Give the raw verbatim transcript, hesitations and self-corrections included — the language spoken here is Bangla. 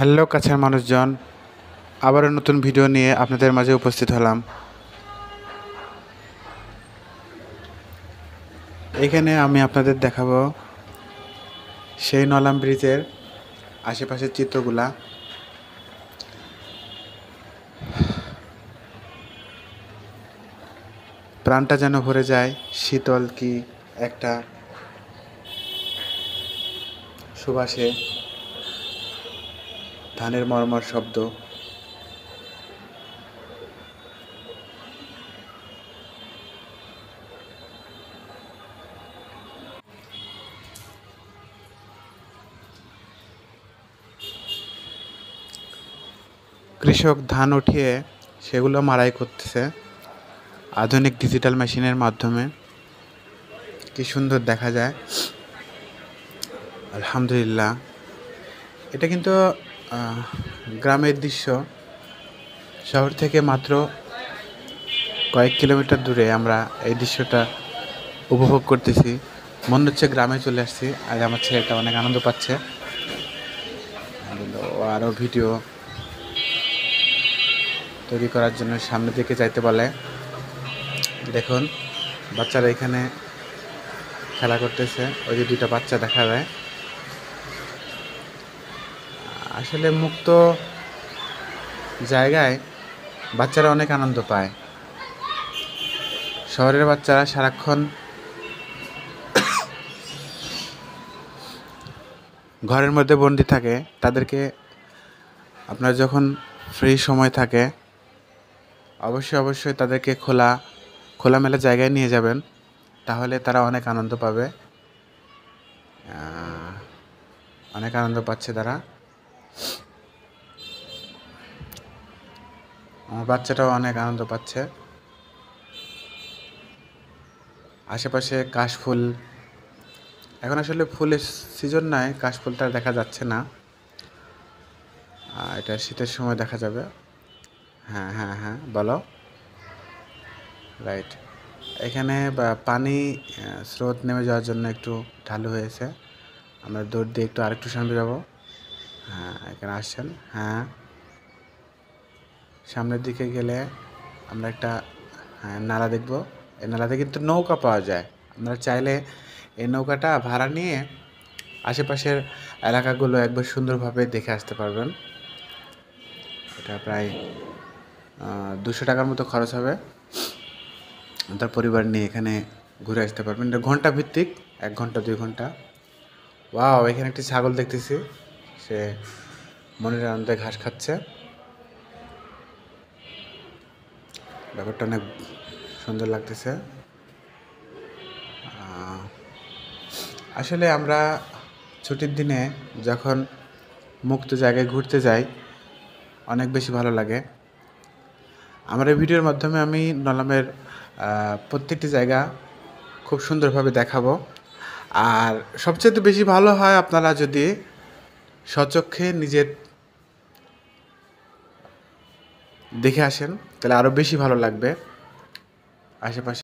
হ্যালো কাছের মানুষজন, আবারও নতুন ভিডিও নিয়ে আপনাদের মাঝে উপস্থিত হলাম। এখানে আমি আপনাদের দেখাবো সেই নলাম ব্রিজের আশেপাশের চিত্রগুলা। প্রাণটা যেন ভরে যায়, শীতল কি একটা সুবাসে, ধানের মরমর শব্দ। কৃষক ধান উঠিয়ে সেগুলো মাড়াই করতেছে আধুনিক ডিজিটাল মেশিনের মাধ্যমে। কি সুন্দর দেখা যায়, আলহামদুলিল্লাহ। এটা কিন্তু গ্রামের দৃশ্য। শহর থেকে মাত্র কয়েক কিলোমিটার দূরে আমরা এই দৃশ্যটা উপভোগ করতেছি। মনে হচ্ছে গ্রামে চলে আসছি। আর আমার ছেলেটা অনেক আনন্দ পাচ্ছে। ও আরও ভিডিও তৈরি করার জন্য সামনের দিকে যাইতে বলে। দেখুন বাচ্চারা এখানে খেলা করতেছে। ওই যে দুইটা বাচ্চা দেখা যায়। আসলে মুক্ত জায়গায় বাচ্চারা অনেক আনন্দ পায়। শহরের বাচ্চারা সারাক্ষণ ঘরের মধ্যে বন্দি থাকে। তাদেরকে আপনার যখন ফ্রি সময় থাকে অবশ্যই অবশ্যই তাদেরকে খোলা খোলামেলা জায়গায় নিয়ে যাবেন, তাহলে তারা অনেক আনন্দ পাবে। অনেক আনন্দ পাচ্ছে তারা। আমার বাচ্চাটাও অনেক আনন্দ পাচ্ছে। আশেপাশে কাশফুল, এখন আসলে ফুলের সিজন নয়, কাশফুলটা দেখা যাচ্ছে না। এটা শীতের সময় দেখা যাবে। হ্যাঁ হ্যাঁ হ্যাঁ বলো। রাইট। এখানে পানি স্রোত নেমে যাওয়ার জন্য একটু ঢালু হয়েছে। আমরা দৌড় দিয়ে একটু আরেকটু সামনে যাবো। হ্যাঁ এখানে আসছেন। হ্যাঁ সামনের দিকে গেলে আমরা একটা হ্যাঁ নালা দেখব। এই নালাতে কিন্তু নৌকা পাওয়া যায়। আমরা চাইলে এই নৌকাটা ভাড়া নিয়ে আশেপাশের এলাকাগুলো একবার সুন্দরভাবে দেখে আসতে পারবেন। এটা প্রায় দুশো টাকার মতো খরচ হবে। তার পরিবার নিয়ে এখানে ঘুরে আসতে পারবেন। এটা ঘন্টা ভিত্তিক, এক ঘন্টা দুই ঘন্টা। ওয়াও, এখানে একটি ছাগল দেখতেছি, সে মনের আনন্দে ঘাস খাচ্ছে। ব্যাপারটা অনেক সুন্দর লাগতেছে। আসলে আমরা ছুটির দিনে যখন মুক্ত জায়গায় ঘুরতে যাই অনেক বেশি ভালো লাগে। আমার এই ভিডিওর মাধ্যমে আমি নলামের প্রত্যেকটি জায়গা খুব সুন্দরভাবে দেখাবো। আর সবচেয়ে বেশি ভালো হয় আপনারা যদি স্বচক্ষে নিজের দেখে আসেন, তাহলে আরও বেশি ভালো লাগবে। আশেপাশে